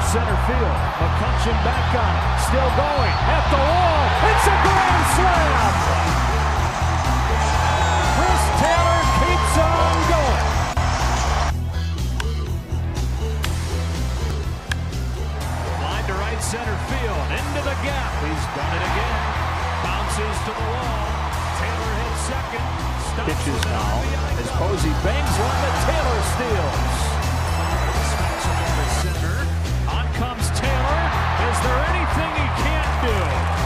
center field. McCutchen back on it. Still going. At the wall. It's a grand slam. Chris Taylor keeps on going. Line to right center field. Into the gap. He's done it again. Bounces to the wall. Taylor hits second. Pitches now as Posey bangs one that Taylor steals. Center. On comes Taylor. Is there anything he can't do?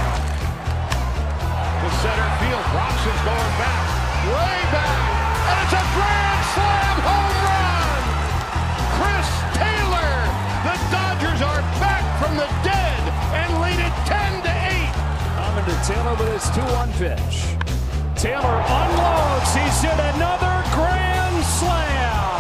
The center field. Roxon's going back. Way back. And it's a grand slam home run. Chris Taylor. The Dodgers are back from the dead and lead it 10-8. Coming to Taylor with his 2-1 pitch. Taylor unloads. He's hit another grand slam.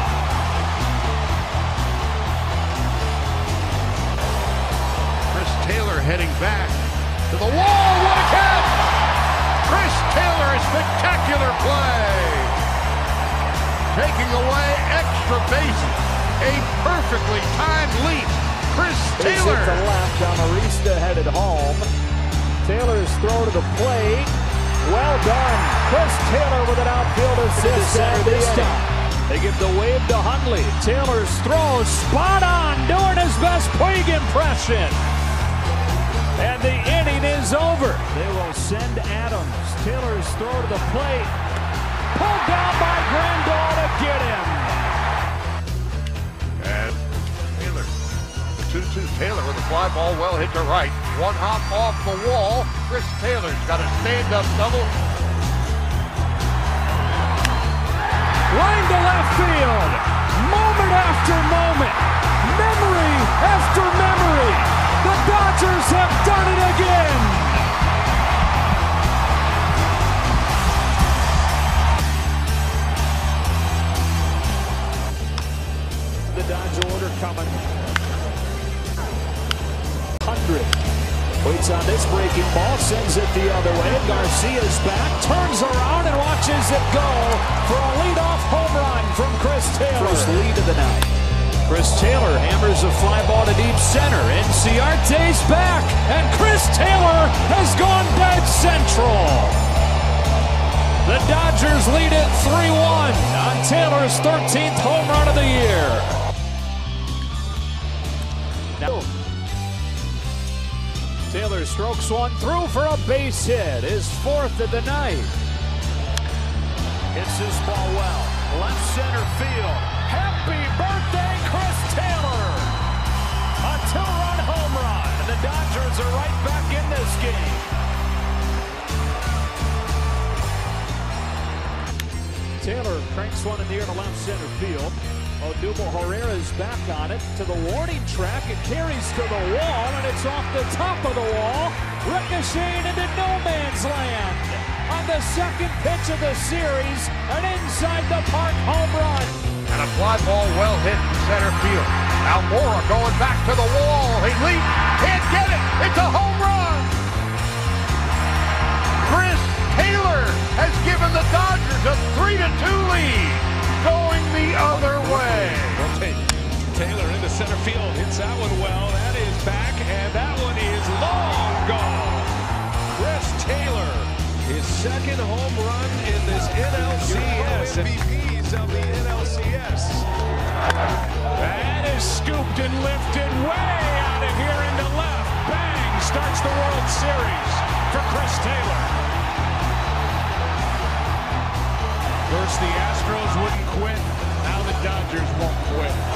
Chris Taylor heading back to the wall. What a catch! Chris Taylor, a spectacular play. Taking away extra bases. A perfectly timed leap. Chris Taylor. Hit to left on Arista headed home. Taylor's throw to the plate. Well done. Chris Taylor with an outfield assist this time. They give the wave to Hundley. Taylor's throw spot on, doing his best Puig impression. And the inning is over. They will send Adams. Taylor's throw to the plate. Pulled down by Grandal to get him. And Taylor. 2-2 Taylor with a fly ball well hit to right. One hop off the wall. Chris Taylor's got a stand-up double. Line to left field. Moment after moment. Memory after memory. The Dodgers have done it again. The Dodger order coming. 100. Waits on this breaking ball, sends it the other way. Garcia's back, turns around and watches it go for a leadoff home run from Chris Taylor. First lead of the night. Chris Taylor hammers a fly ball to deep center. Inciarte's back, and Chris Taylor has gone dead central. The Dodgers lead it 3-1 on Taylor's 13th home run of the year. Now, Taylor strokes one through for a base hit, his 4th of the night. Hits this ball well, left center field. Happy birthday, Chris Taylor! A 2-run home run, and the Dodgers are right back in this game. Taylor cranks one in the air to left center field. Odubel Herrera's back on it to the warning track. It carries to the wall, and it's off the top of the wall, ricocheting into no man's land. On the second pitch of the series, an inside the park home run. And a fly ball well hit in center field. Almora going back to the wall. He leaps, can't get it. It's a home run. Chris Taylor has given the Dodgers a 3-2 lead. Going the other way. Taylor into center field, hits that one well. That is back, and that one is long gone. Chris Taylor, his second home run in this NLCS. MVPs of the NLCS. That is scooped and lifted way out of here into left. Bang! Starts the World Series for Chris Taylor. First the Astros wouldn't quit, now the Dodgers won't quit.